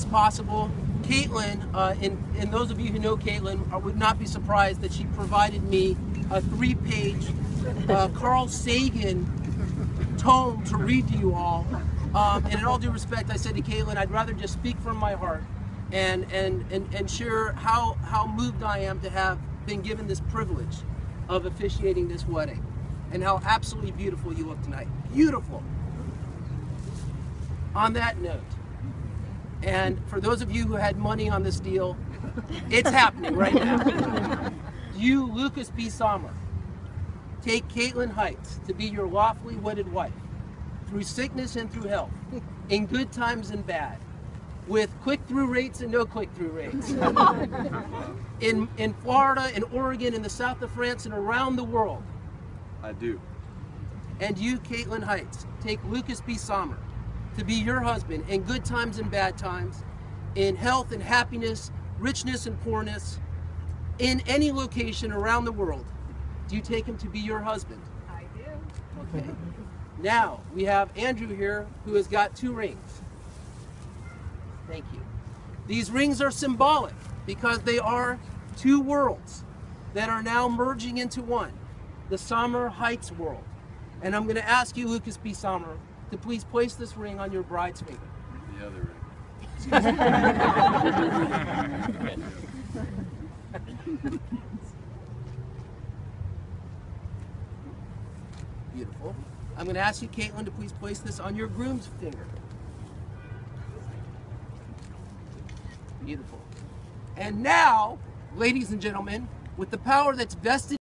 as possible. Caitlin, and those of you who know Caitlin, would not be surprised that she provided me a 3-page Carl Sagan tome to read to you all. And in all due respect, I said to Caitlin, I'd rather just speak from my heart and share how moved I am to have been given this privilege of officiating this wedding, and how absolutely beautiful you look tonight. Beautiful. On that note, and for those of you who had money on this deal, it's happening right now. You, Lucas P. Sommer, take Caitln Heitz to be your lawfully wedded wife, through sickness and through health, in good times and bad, with click-through rates and no click-through rates, in Florida, in Oregon, in the south of France, and around the world. I do. And you, Caitln Heitz, take Lucas P. Sommer to be your husband in good times and bad times, in health and happiness, richness and poorness, in any location around the world. Do you take him to be your husband? I do. Okay. Now, we have Andrew here, who has got 2 rings. Thank you. These rings are symbolic because they are 2 worlds that are now merging into one, the Sommer Heitz world. And I'm going to ask you, Lucas P. Sommer, to please place this ring on your bride's finger. The other ring. Beautiful. I'm going to ask you, Caitlin, to please place this on your groom's finger. Beautiful. And now, ladies and gentlemen, with the power that's vested